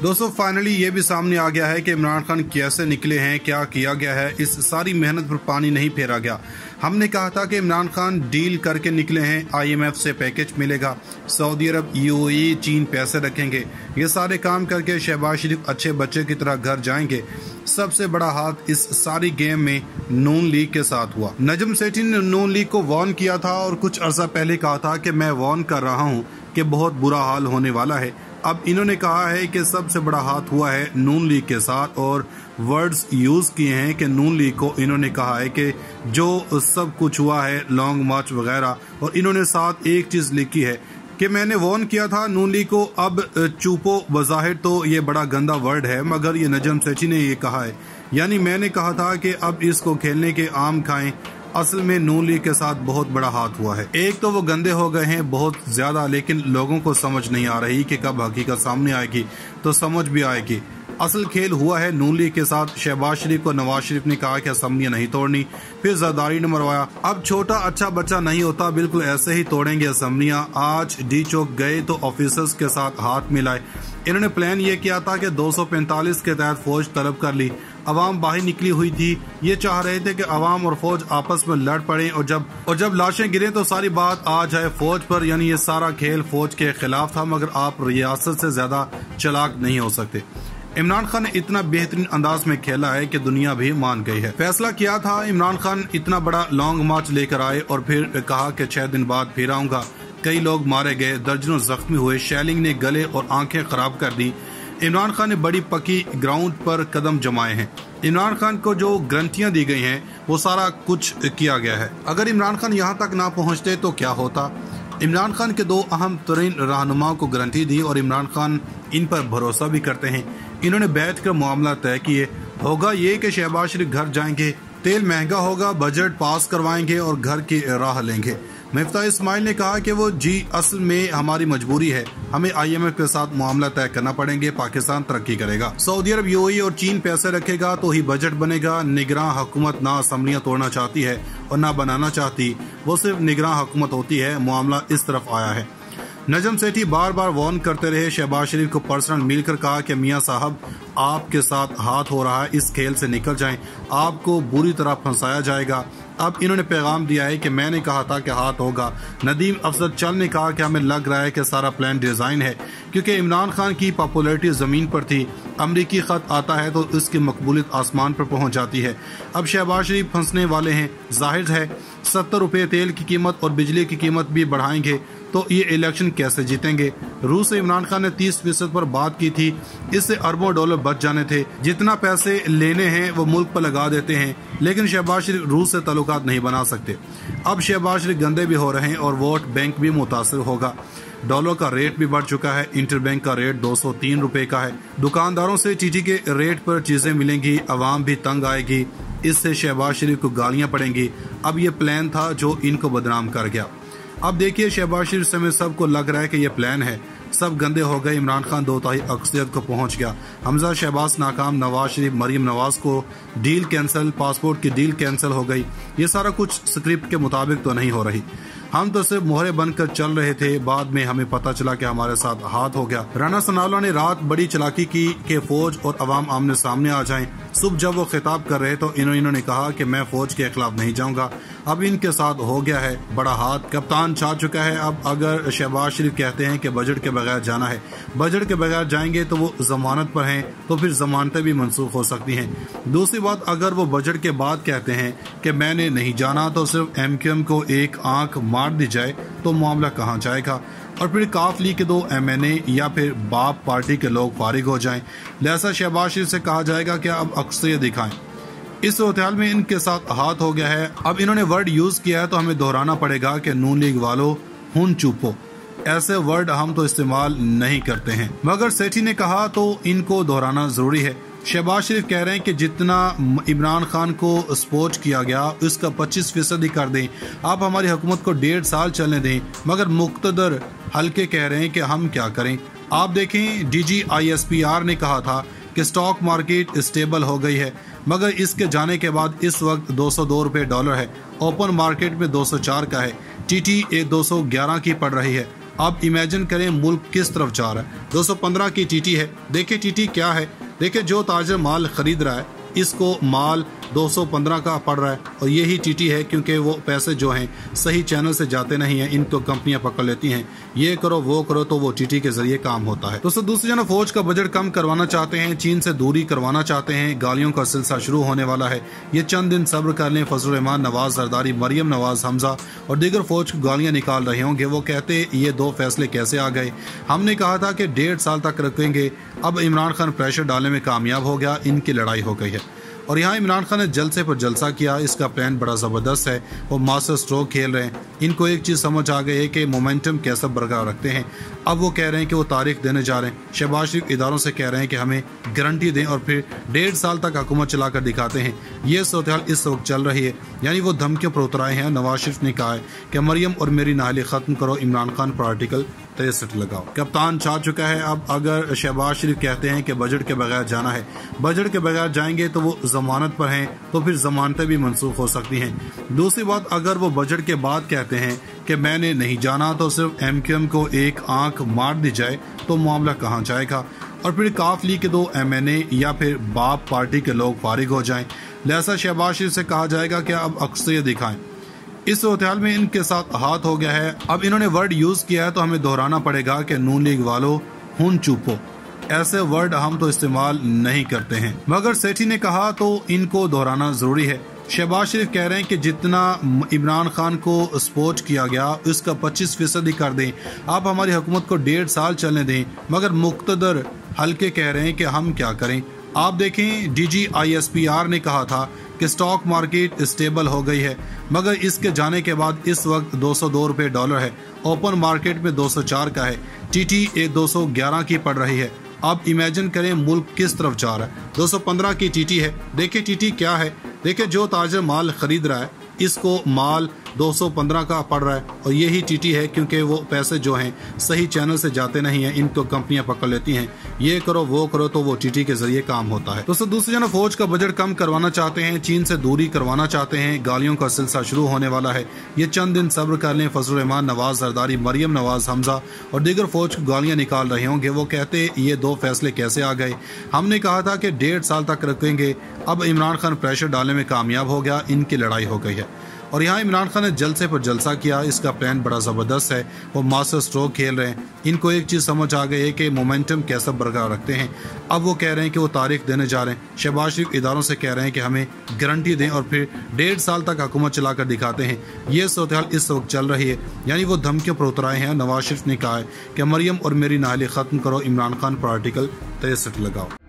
दोस्तों फाइनली ये भी सामने आ गया है कि इमरान खान कैसे निकले हैं, क्या किया गया है। इस सारी मेहनत पर पानी नहीं फेरा गया। हमने कहा था कि इमरान खान डील करके निकले हैं, IMF से पैकेज मिलेगा, सऊदी अरब, UAE, चीन पैसे रखेंगे, ये सारे काम करके शहबाज शरीफ अच्छे बच्चे की तरह घर जाएंगे। सबसे बड़ा हाथ इस सारी गेम में नून लीग के साथ हुआ। नजम सेठी ने नून लीग को वार्न किया था और कुछ अर्सा पहले कहा था कि मैं वार्न कर रहा हूँ कि बहुत बुरा हाल होने वाला है। अब इन्होंने कहा है कि सबसे बड़ा हाथ हुआ है नून लीग के साथ और वर्ड्स यूज किए हैं कि नून लीग को इन्होंने कहा है कि जो सब कुछ हुआ है, लॉन्ग मार्च वगैरह, और इन्होंने साथ एक चीज लिखी है कि मैंने वार्न किया था नून लीग को। अब चुपो, बज़ाहिर तो ये बड़ा गंदा वर्ड है मगर ये नजम सेठी ने ये कहा है, यानी मैंने कहा था कि अब इसको खेलने के आम खाएं। असल में नून लीग के साथ बहुत बड़ा हाथ हुआ है। एक तो वो गंदे हो गए हैं बहुत ज्यादा, लेकिन लोगों को समझ नहीं आ रही कि कब हकीकत सामने आएगी तो समझ भी आएगी। असल खेल हुआ है नून लीग के साथ। शहबाज शरीफ को नवाज शरीफ ने कहा कि असम्बलियां नहीं तोड़नी, फिर जरदारी ने मरवाया। अब छोटा अच्छा बच्चा नहीं होता, बिल्कुल ऐसे ही तोड़ेंगे असम्बलियां। आज डी चौक गए तो ऑफिसर्स के साथ हाथ मिलाए। इन्होंने प्लान ये किया था कि 245 के तहत फौज तलब कर ली। अवाम बाहर निकली हुई थी, ये चाह रहे थे कि अवाम और फौज आपस में लड़ पड़े और जब लाशें गिरे तो सारी बात आ जाए फौज पर। यानी ये सारा खेल फौज के खिलाफ था, मगर आप रियासत से ज्यादा चालाक नहीं हो सकते। इमरान खान ने इतना बेहतरीन अंदाज में खेला है कि दुनिया भी मान गई है। फैसला किया था इमरान खान इतना बड़ा लॉन्ग मार्च लेकर आए और फिर कहा कि 6 दिन बाद फिर आऊंगा। कई लोग मारे गए, दर्जनों जख्मी हुए, शेलिंग ने गले और आंखें खराब कर दी। इमरान खान ने बड़ी पक्की ग्राउंड पर कदम जमाए हैं। इमरान खान को जो गारंटियां दी गई हैं वो सारा कुछ किया गया है। अगर इमरान खान यहाँ तक ना पहुँचते तो क्या होता। इमरान खान के 2 अहम तरीन रहनुमाओं को गारंटी दी और इमरान खान इन पर भरोसा भी करते हैं। इन्होंने बैठकर मामला तय किए। होगा ये कि शहबाज शरीफ घर जाएंगे, तेल महंगा होगा, बजट पास करवाएंगे और घर की राह लेंगे। मिफ्ताह इस्माइल ने कहा कि वो असल में हमारी मजबूरी है, हमें IMF के साथ मामला तय करना पड़ेंगे, पाकिस्तान तरक्की करेगा। सऊदी अरब, UAE और चीन पैसे रखेगा तो ही बजट बनेगा। निगरान हुकूमत ना असम्बलियां तोड़ना चाहती है और ना बनाना चाहती, वो सिर्फ निगरान हुकूमत होती है। मामला इस तरफ आया है। नजम सेठी बार बार वार्न करते रहे। शहबाज शरीफ को पर्सनल मिलकर कहा कि मियां साहब आपके साथ हाथ हो रहा है, इस खेल से निकल जाएं, आपको बुरी तरह फंसाया जाएगा। अब इन्होंने पैगाम दिया है कि मैंने कहा था कि हाथ होगा। नदीम अफजल चल ने कहा कि हमें लग रहा है कि सारा प्लान डिजाइन है, क्योंकि इमरान खान की पॉपुलैरिटी जमीन पर थी। अमरीकी खत आता है तो इसकी मकबूलियत आसमान पर पहुंच जाती है। अब शहबाज शरीफ फंसने वाले हैं। जाहिर है 70 रुपये तेल की कीमत और बिजली की कीमत भी बढ़ाएंगे तो ये इलेक्शन कैसे जीतेंगे। रूस से इमरान खान ने 30% पर बात की थी, इससे अरबों डॉलर बच जाने थे। जितना पैसे लेने हैं वो मुल्क पर लगा देते हैं, लेकिन शहबाज शरीफ रूस से ताल्लुकात नहीं बना सकते। अब शहबाज शरीफ गंदे भी हो रहे हैं और वोट बैंक भी मुतासर होगा। डॉलर का रेट भी बढ़ चुका है। इंटरबैंक का रेट 203 रुपए का है। दुकानदारों से चीटी के रेट पर चीजें मिलेंगी, अवाम भी तंग आएगी, इससे शहबाज शरीफ को गालियां पड़ेंगी। अब ये प्लान था जो इनको बदनाम कर गया। अब देखिए शहबाज शरीफ समेत सबको लग रहा है कि ये प्लान है। सब गंदे हो गए। इमरान खान 2/3 अक्सरियत को पहुंच गया। हमजा शहबाज नाकाम, नवाज शरीफ, मरीम नवाज को डील कैंसिल, पासपोर्ट की डील कैंसिल हो गई। ये सारा कुछ स्क्रिप्ट के मुताबिक तो नहीं हो रही। हम तो सिर्फ मोहरे बनकर चल रहे थे, बाद में हमें पता चला कि हमारे साथ हाथ हो गया। राना सनाउल्लाह ने रात बड़ी चालाकी की कि फौज और अवाम आमने सामने आ जाएं। सुबह जब वो खिताब कर रहे तो इन्होंने कहा कि मैं फौज के खिलाफ नहीं जाऊंगा। अब इनके साथ हो गया है बड़ा हाथ, कप्तान चाह चुका है। अब अगर शहबाज शरीफ कहते हैं कि बजट के बगैर जाना है, बजट के बगैर जाएंगे तो वो जमानत पर हैं, तो फिर जमानतें भी मनसूख हो सकती हैं। दूसरी बात, अगर वो बजट के बाद कहते हैं कि मैंने नहीं जाना, तो सिर्फ MQM को एक आंख मार दी जाए तो मामला कहाँ जाएगा। और फिर काफ लीग के 2 MNA या फिर बाप पार्टी के लोग फारिग हो जाएं। लिहाजा शहबाज शरीफ से कहा जाएगा कि अब अक्सरियत दिखाएं। इस सूरत में इनके साथ हाथ हो गया है। अब इन्होंने वर्ड यूज किया है तो हमें दोहराना पड़ेगा कि नून लीग वालों हुन चुपो। ऐसे वर्ड हम तो इस्तेमाल नहीं करते हैं, मगर सेठी ने कहा तो इनको दोहराना जरूरी है। शहबाज शरीफ कह रहे हैं कि जितना इमरान खान को सपोर्ट किया गया उसका 25% ही कर दें। आप हमारी हुकूमत को 1.5 साल चलने दें, मगर मुक्तदर हल्के कह रहे हैं कि हम क्या करें। आप देखें DG ISPR ने कहा था कि स्टॉक मार्केट स्टेबल हो गई है, मगर इसके जाने के बाद इस वक्त 202 रुपये डॉलर है। ओपन मार्केट में 204 का है। TT 211 की पड़ रही है। आप इमेजिन करें मुल्क किस तरफ जा रहा है। 215 की टीटी है। देखिए टीटी क्या है, देखिए जो ताजर माल खरीद रहा है इसको माल 215 का पड़ रहा है और यही टीटी है, क्योंकि वो पैसे जो हैं सही चैनल से जाते नहीं हैं, इनको कंपनियां पकड़ लेती हैं, ये करो वो करो, तो वो टीटी के जरिए काम होता है। दोस्तों दूसरी जानब फौज का बजट कम करवाना चाहते हैं, चीन से दूरी करवाना चाहते हैं, गालियों का सिलसिला शुरू होने वाला है। ये चंद दिन सब्र कर लें। फजल रहमान, नवाज जरदारी, मरियम नवाज, हमजा और दीगर फौज को गालियां निकाल रहे होंगे। वो कहते ये दो फैसले कैसे आ गए, हमने कहा था कि 1.5 साल तक रखेंगे, अब इमरान खान प्रेशर डालने में कामयाब हो गया, इनकी लड़ाई हो गई है। और यहाँ इमरान खान ने जलसे पर जलसा किया। इसका प्लान बड़ा ज़बरदस्त है, वो मास्टर स्ट्रोक खेल रहे हैं। इनको एक चीज़ समझ आ गई है कि मोमेंटम कैसे बरकरार रखते हैं। अब वो कह रहे हैं कि वो तारीख देने जा रहे हैं। शहबाज शरीफ इदारों से कह रहे हैं कि हमें गारंटी दें और फिर 1.5 साल तक हुकूमत चलाकर दिखाते हैं। ये सूरत इस वक्त चल रही है, यानी वो धमकियों पर उतर आए हैं। नवाज शरीफ ने कहा है कि मरियम और मेरी नाहली ख़त्म करो, इमरान खान पर आर्टिकल 63 लगाओ। कप्तान चाह चुका है। अब अगर शहबाज शरीफ कहते हैं कि बजट के बगैर जाना है, बजट के बगैर जाएंगे तो वो जमानत पर हैं, तो फिर जमानतें भी मनसूख हो सकती हैं। दूसरी बात, अगर वो बजट के बाद कहते हैं कि मैंने नहीं जाना, तो सिर्फ MQM को एक आंख मार दी जाए तो मामला कहाँ जाएगा, और फिर काफ लीग के 2 MNA या फिर बाप पार्टी के लोग फारिग हो जाएं। लिहाजा शहबाज शरीफ से कहा जाएगा कि अब अक्सरियत दिखाएं। इस सूरत में इनके साथ हाथ हो गया है। अब इन्होंने वर्ड यूज किया है तो हमें दोहराना पड़ेगा कि नून लीग वालों हुन चुपो। ऐसे वर्ड हम तो इस्तेमाल नहीं करते हैं, मगर सेठी ने कहा तो इनको दोहराना जरूरी है। शहबाज शरीफ कह रहे हैं कि जितना इमरान खान को सपोर्ट किया गया उसका 25% ही कर दें, आप हमारी हुकूमत को 1.5 साल चलने दें। मगर मुक्तदर हल्के कह रहे हैं कि हम क्या करें। आप देखें DG ISPR ने कहा था कि स्टॉक मार्केट स्टेबल हो गई है, मगर इसके जाने के बाद इस वक्त 202 रुपये डॉलर है, ओपन मार्केट में 204 का है, TT 211 की पड़ रही है। आप इमेजिन करें मुल्क किस तरफ जा रहा है। 215 की टीटी है। देखिए टीटी क्या है, देखिए जो ताजर माल खरीद रहा है इसको माल 215 का पड़ रहा है और यही टीटी है, क्योंकि वो पैसे जो हैं सही चैनल से जाते नहीं हैं, इनको कंपनियां पकड़ लेती हैं, ये करो वो करो, तो वो टीटी के जरिए काम होता है। दोस्तों दूसरी जानब फौज का बजट कम करवाना चाहते हैं, चीन से दूरी करवाना चाहते हैं, गालियों का सिलसिला शुरू होने वाला है। ये चंद दिन सब्र कर लें। फजल रहमान, नवाज जरदारी, मरियम नवाज, हमजा और दीगर फौज को गालियां निकाल रहे होंगे। वो कहते ये दो फैसले कैसे आ गए, हमने कहा था कि 1.5 साल तक रखेंगे, अब इमरान खान प्रेशर डालने में कामयाब हो गया, इनकी लड़ाई हो गई है। और यहाँ इमरान खान ने जलसे पर जलसा किया। इसका प्लान बड़ा ज़बरदस्त है, वो मास्टर स्ट्रोक खेल रहे हैं। इनको एक चीज़ समझ आ गई है कि मोमेंटम कैसे बरकरार रखते हैं। अब वो कह रहे हैं कि वो तारीख देने जा रहे हैं। शहबाज शरीफ इदारों से कह रहे हैं कि हमें गारंटी दें और फिर 1.5 साल तक हुकूमत चलाकर दिखाते हैं। ये सूरत इस वक्त चल रही है, यानी वो धमकियों पर उतर आए हैं। नवाज शरीफ ने कहा है कि मरियम और मेरी नाहली ख़त्म करो, इमरान खान पर आर्टिकल 63 लगाओ।